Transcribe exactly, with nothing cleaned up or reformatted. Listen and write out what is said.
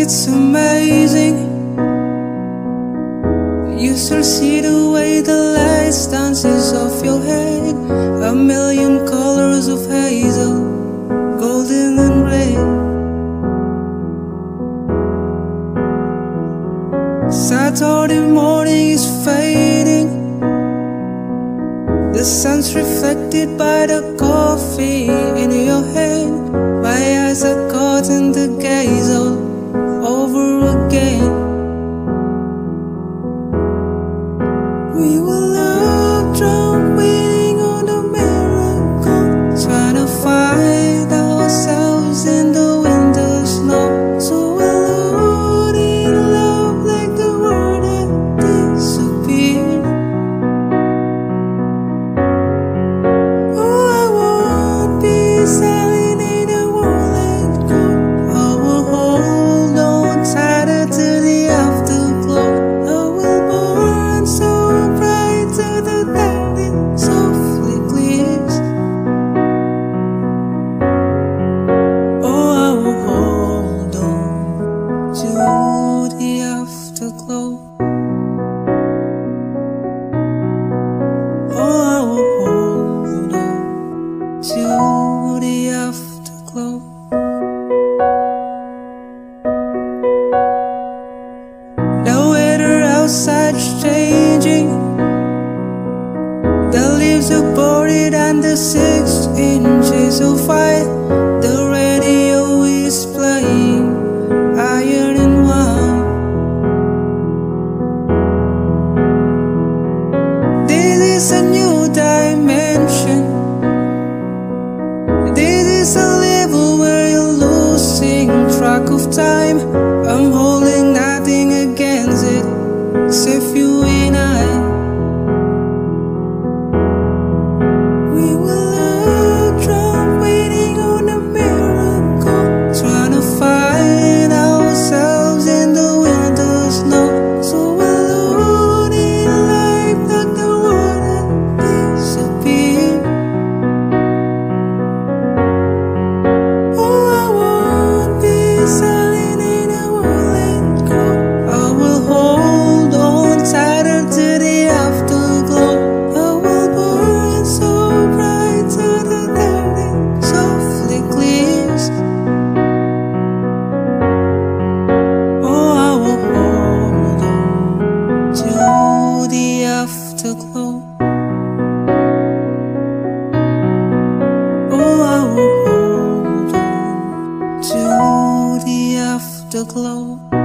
it's amazing. You still see the way the light dances off your head. A million colors of hazel, golden and red. Saturday morning is fading. The sun's reflected by the coffee in your hand. My eyes are caught in the gaze all over again. We were love drunk, waiting on a miracle, trying to find ourselves in the winter snow. So alone in love, like the world had disappeared. Oh, I won't be sailing in a world let go. I will hold on tighter to the afterglow. I will burn so bright to the dark it softly clears. Oh, I will hold on to the afterglow. Oh, I will hold on to the afterglow. The weather outside's changing. The leaves are buried under six inches of fire. The radio is playing iron and wine. This is a new dimension. This is a level where you're losing track of time. I'm holding nothing against it except you and I. We were love drunk, waiting on a miracle, trying to find ourselves in the winter snow. So alone in life, like the world had disappeared. Oh, I won't be sailing in a world let go. I will hold on tighter to the afterglow. I will burn so bright to the dark it softly clears. Oh, I will hold on to the afterglow. Oh, I will hold on to the afterglow.